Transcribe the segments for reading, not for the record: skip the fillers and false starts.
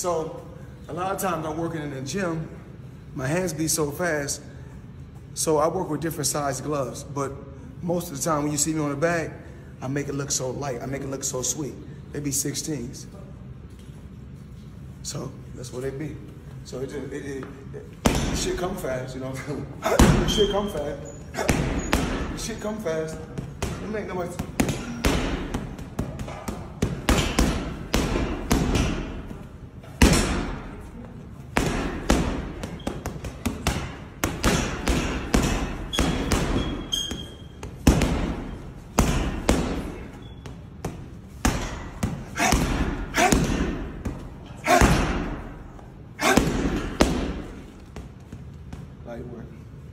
So a lot of times I'm working in the gym, my hands be so fast, so I work with different size gloves, but most of the time when you see me on the bag, I make it look so light, I make it look so sweet. They be 16s. So that's what they be. So it shit come fast, you know. It shit come fast. It shit come fast. It make no noise. Light work.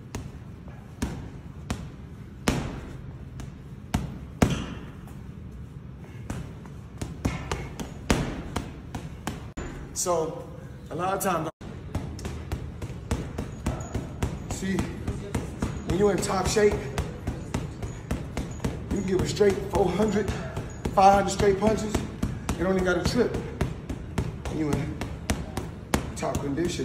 So a lot of times, see, when you're in top shape, you can give a straight 400, 500 straight punches, you don't even got to trip. When you're in top condition.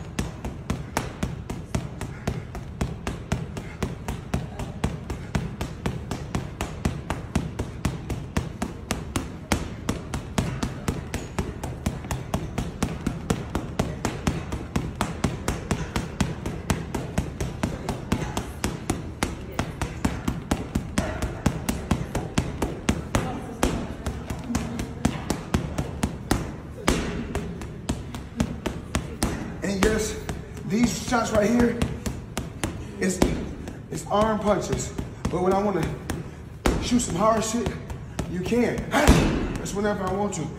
And yes, these shots right here, it's arm punches. But when I want to shoot some hard shit, you can. That's whenever I want to.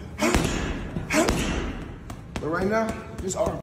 But right now, it's arm.